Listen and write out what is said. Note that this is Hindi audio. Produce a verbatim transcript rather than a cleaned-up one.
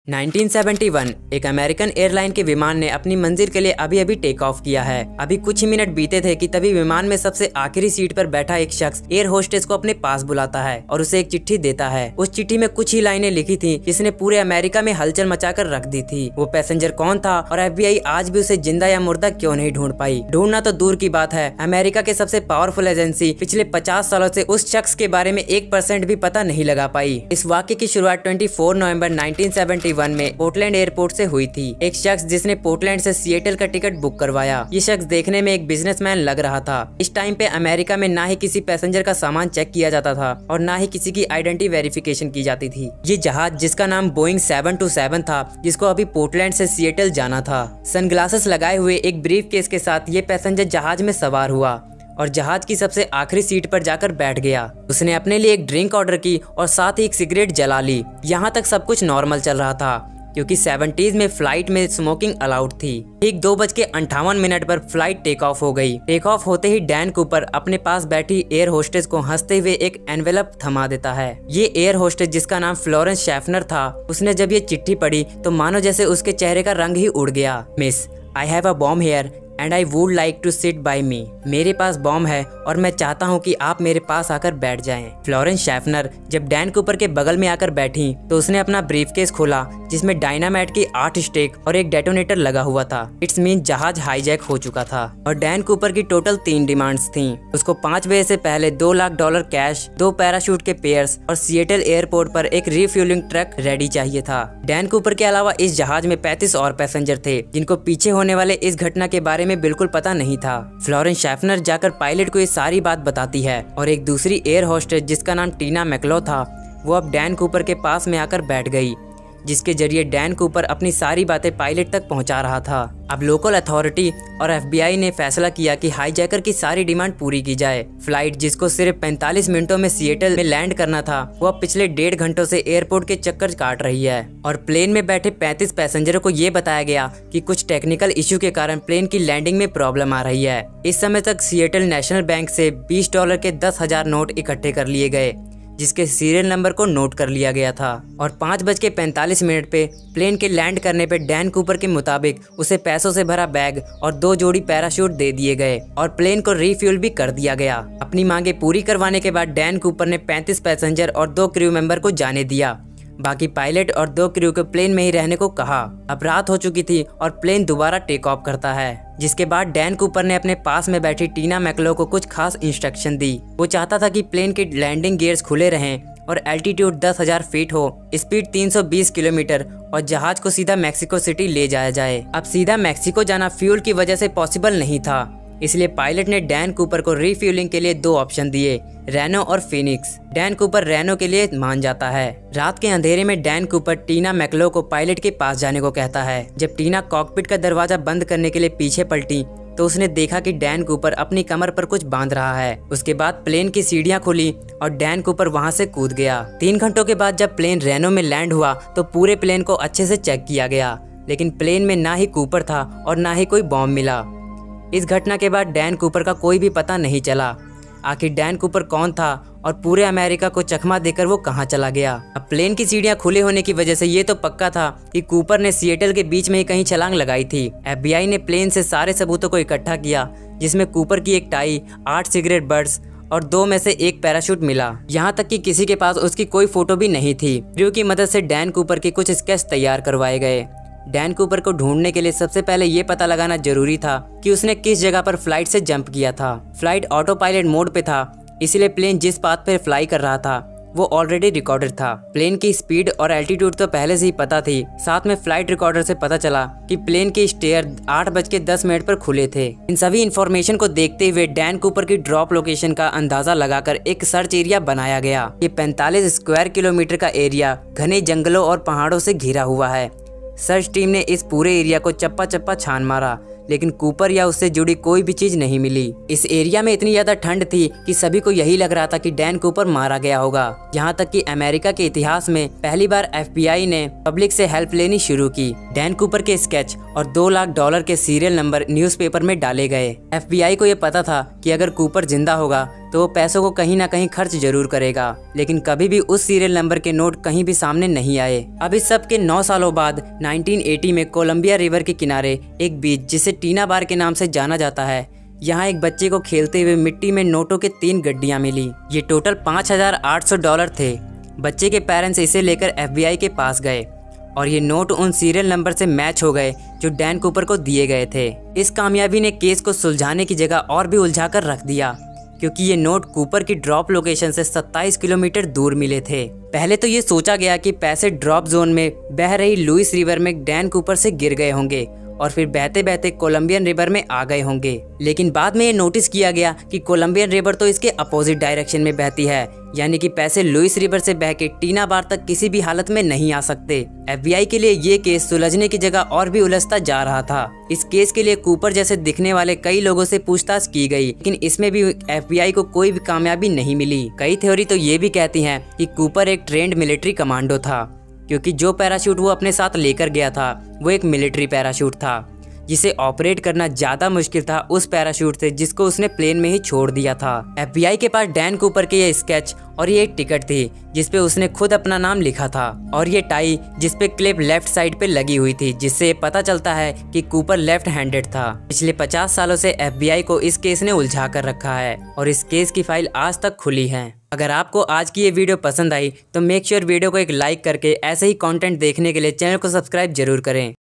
नाइनटीन सेवेंटी वन एक अमेरिकन एयरलाइन के विमान ने अपनी मंजिल के लिए अभी अभी टेक ऑफ किया है। अभी कुछ ही मिनट बीते थे कि तभी विमान में सबसे आखिरी सीट पर बैठा एक शख्स एयर होस्टेस को अपने पास बुलाता है और उसे एक चिट्ठी देता है। उस चिट्ठी में कुछ ही लाइनें लिखी थी जिसने पूरे अमेरिका में हलचल मचाकर रख दी थी। वो पैसेंजर कौन था और एफ बी आई आज भी उसे जिंदा या मुर्दा क्यों नहीं ढूंढ पाई? ढूंढना तो दूर की बात है, अमेरिका के सबसे पावरफुल एजेंसी पिछले पचास सालों से उस शख्स के बारे में एक परसेंट भी पता नहीं लगा पाई। इस वाक्य की शुरुआत चौबीस नवंबर नाइनटीन सेवेंटी वन में पोर्टलैंड एयरपोर्ट से हुई थी। एक शख्स जिसने पोर्टलैंड से सिएटल का टिकट बुक करवाया। ये शख्स देखने में एक बिजनेसमैन लग रहा था। इस टाइम पे अमेरिका में ना ही किसी पैसेंजर का सामान चेक किया जाता था और ना ही किसी की आइडेंटिटी वेरिफिकेशन की जाती थी। ये जहाज जिसका नाम बोइंग सेवन टू सेवन था, जिसको अभी पोर्टलैंड से सिएटल जाना था। सनग्लासेस लगाए हुए एक ब्रीफ केस के साथ ये पैसेंजर जहाज में सवार हुआ और जहाज की सबसे आखिरी सीट पर जाकर बैठ गया। उसने अपने लिए एक ड्रिंक ऑर्डर की और साथ ही एक सिगरेट जला ली। यहाँ तक सब कुछ नॉर्मल चल रहा था क्योंकि सेवेंटीज में फ्लाइट में स्मोकिंग अलाउड थी। ठीक दो बज के अंठावन मिनट पर फ्लाइट टेक ऑफ हो गई। टेक ऑफ होते ही डैन कूपर अपने पास बैठी एयर होस्टेस को हंसते हुए एक एनवेलप थमा देता है। ये एयर होस्टेस जिसका नाम फ्लोरेंस शेफनर था, उसने जब ये चिट्ठी पढ़ी तो मानो जैसे उसके चेहरे का रंग ही उड़ गया। Miss, I have a bomb here and I would like to sit by me. मेरे पास बॉम्ब है और मैं चाहता हूँ कि आप मेरे पास आकर बैठ जाएं। फ्लोरेंस शेफनर जब डैन कूपर के बगल में आकर बैठी तो उसने अपना ब्रीफकेस खोला जिसमें डायनामाइट की आठ स्टेक और एक डेटोनेटर लगा हुआ था। इट्स मीन जहाज हाईजैक हो चुका था और डैन कूपर की टोटल तीन डिमांड्स थीं। उसको पाँच बजे से पहले दो लाख डॉलर कैश, दो पैराशूट के पेयर्स और सिएटल एयरपोर्ट पर एक रिफ्यूलिंग ट्रक रेडी चाहिए था। डैन कूपर के अलावा इस जहाज में पैंतीस और पैसेंजर थे जिनको पीछे होने वाले इस घटना के बारे में बिल्कुल पता नहीं था। फ्लोरेंस शेफनर जाकर पायलट को ये सारी बात बताती है और एक दूसरी एयर होस्टेस जिसका नाम टीना मैकलो था, वो अब डैन कूपर के पास में आकर बैठ गई, जिसके जरिए डैन कूपर अपनी सारी बातें पायलट तक पहुंचा रहा था। अब लोकल अथॉरिटी और एफ बी आई ने फैसला किया कि हाईजैकर की सारी डिमांड पूरी की जाए। फ्लाइट जिसको सिर्फ पैंतालीस मिनटों में सिएटल में लैंड करना था, वो अब पिछले डेढ़ घंटों से एयरपोर्ट के चक्कर काट रही है और प्लेन में बैठे पैंतीस पैसेंजरों को ये बताया गया कि कुछ टेक्निकल इश्यू के कारण प्लेन की लैंडिंग में प्रॉब्लम आ रही है। इस समय तक सिएटल नेशनल बैंक से बीस डॉलर के दस हजार नोट इकट्ठे कर लिए गए जिसके सीरियल नंबर को नोट कर लिया गया था और पाँच बज के पैंतालीस मिनट पे प्लेन के लैंड करने पे डैन कूपर के मुताबिक उसे पैसों से भरा बैग और दो जोड़ी पैराशूट दे दिए गए और प्लेन को रिफ्यूल भी कर दिया गया। अपनी मांगे पूरी करवाने के बाद डैन कूपर ने पैंतीस पैसेंजर और दो क्रू मेंबर को जाने दिया। बाकी पायलट और दो क्रू को प्लेन में ही रहने को कहा। अब रात हो चुकी थी और प्लेन दोबारा टेक ऑफ करता है, जिसके बाद डैन कूपर ने अपने पास में बैठी टीना मैकलो को कुछ खास इंस्ट्रक्शन दी। वो चाहता था कि प्लेन के लैंडिंग गियर्स खुले रहें और एल्टीट्यूड दस हजार फीट हो, स्पीड तीन सौ बीस किलोमीटर और जहाज को सीधा मैक्सिको सिटी ले जाया जाए। अब सीधा मैक्सिको जाना फ्यूल की वजह से पॉसिबल नहीं था, इसलिए पायलट ने डैन कूपर को रिफ्यूलिंग के लिए दो ऑप्शन दिए, रेनो और फिनिक्स। डैन कूपर रेनो के लिए मान जाता है। रात के अंधेरे में डैन कूपर टीना मैकलो को पायलट के पास जाने को कहता है। जब टीना कॉकपिट का दरवाजा बंद करने के लिए पीछे पलटी तो उसने देखा कि डैन कूपर अपनी कमर पर कुछ बांध रहा है। उसके बाद प्लेन की सीढ़ियां खुली और डैन कूपर वहां से कूद गया। तीन घंटों के बाद जब प्लेन रेनो में लैंड हुआ तो पूरे प्लेन को अच्छे से चेक किया गया, लेकिन प्लेन में ना ही कूपर था और ना ही कोई बॉम्ब मिला। इस घटना के बाद डैन कूपर का कोई भी पता नहीं चला। आखिर डैन कूपर कौन था और पूरे अमेरिका को चकमा देकर वो कहां चला गया? अब प्लेन की सीढ़ियां खुले होने की वजह से ये तो पक्का था कि कूपर ने सिएटल के बीच में ही कहीं छलांग लगाई थी। एफ बी आई ने प्लेन से सारे सबूतों को इकट्ठा किया, जिसमें कूपर की एक टाई, आठ सिगरेट बट्स और दो में से एक पैराशूट मिला। यहाँ तक कि किसी के पास उसकी कोई फोटो भी नहीं थी। क्रू की मदद से डैन कूपर के कुछ स्केच तैयार करवाए गए। डैन कूपर को ढूंढने के लिए सबसे पहले ये पता लगाना जरूरी था कि उसने किस जगह पर फ्लाइट से जंप किया था। फ्लाइट ऑटो पायलट मोड पे था, इसलिए प्लेन जिस पाथ पर फ्लाई कर रहा था वो ऑलरेडी रिकॉर्डेड था। प्लेन की स्पीड और एल्टीट्यूड तो पहले से ही पता थी। साथ में फ्लाइट रिकॉर्डर से पता चला कि प्लेन के स्टेयर आठ बज के दस मिनट पर खुले थे। इन सभी इंफॉर्मेशन को देखते हुए डैन कूपर की ड्रॉप लोकेशन का अंदाजा लगाकर एक सर्च एरिया बनाया गया। ये पैंतालीस स्क्वायर किलोमीटर का एरिया घने जंगलों और पहाड़ों से घिरा हुआ है। सर्च टीम ने इस पूरे एरिया को चप्पा चप्पा छान मारा, लेकिन कूपर या उससे जुड़ी कोई भी चीज नहीं मिली। इस एरिया में इतनी ज्यादा ठंड थी कि सभी को यही लग रहा था कि डैन कूपर मारा गया होगा। यहाँ तक कि अमेरिका के इतिहास में पहली बार एफ बी आई ने पब्लिक से हेल्प लेनी शुरू की। डैन कूपर के स्केच और दो लाख डॉलर के सीरियल नंबर न्यूज़पेपर में डाले गए। एफ बी आई को ये पता था कि अगर कूपर जिंदा होगा तो वो पैसों को कहीं ना कहीं खर्च जरूर करेगा, लेकिन कभी भी उस सीरियल नंबर के नोट कहीं भी सामने नहीं आए। अब इस सब के नौ सालों बाद नाइनटीन एटी में कोलंबिया रिवर के किनारे एक बीच जिसे टीना बार के नाम से जाना जाता है, यहाँ एक बच्चे को खेलते हुए मिट्टी में नोटों के तीन गड्डियाँ मिली। ये टोटल पाँच हजार आठ सौ डॉलर थे। बच्चे के पेरेंट्स इसे लेकर एफ बी आई के पास गए और ये नोट उन सीरियल नंबर से मैच हो गए जो डैन कूपर को दिए गए थे। इस कामयाबी ने केस को सुलझाने की जगह और भी उलझा कर रख दिया, क्योंकि ये नोट कूपर की ड्रॉप लोकेशन से सत्ताईस किलोमीटर दूर मिले थे। पहले तो ये सोचा गया कि पैसे ड्रॉप जोन में बह रही लुइस रिवर में डैन कूपर से गिर गए होंगे और फिर बहते बहते कोलंबियन रिवर में आ गए होंगे, लेकिन बाद में ये नोटिस किया गया कि कोलंबियन रिवर तो इसके अपोजिट डायरेक्शन में बहती है, यानी कि पैसे लुइस रिवर से बह के टीना बार तक किसी भी हालत में नहीं आ सकते। एफ बी आई के लिए ये केस सुलझने की जगह और भी उलझता जा रहा था। इस केस के लिए कूपर जैसे दिखने वाले कई लोगों से पूछताछ की गई, लेकिन इसमें भी एफ बी आई को कोई भी कामयाबी नहीं मिली। कई थ्योरी तो ये भी कहती हैं कि कूपर एक ट्रेंड मिलिट्री कमांडो था, क्योंकि जो पैराशूट वो अपने साथ लेकर गया था वो एक मिलिट्री पैराशूट था, जिसे ऑपरेट करना ज्यादा मुश्किल था उस पैराशूट से जिसको उसने प्लेन में ही छोड़ दिया था। एफ बी आई के पास डैन कूपर के ये स्केच और ये एक टिकट थी जिसपे उसने खुद अपना नाम लिखा था, और ये टाई जिसपे क्लिप लेफ्ट साइड पे लगी हुई थी, जिससे पता चलता है कि कूपर लेफ्ट हैंडेड था। पिछले पचास सालों से एफ बी आई को इस केस ने उलझा कर रखा है और इस केस की फाइल आज तक खुली है। अगर आपको आज की ये वीडियो पसंद आई तो मेक श्योर वीडियो को एक लाइक करके ऐसे ही कंटेंट देखने के लिए चैनल को सब्सक्राइब जरूर करें।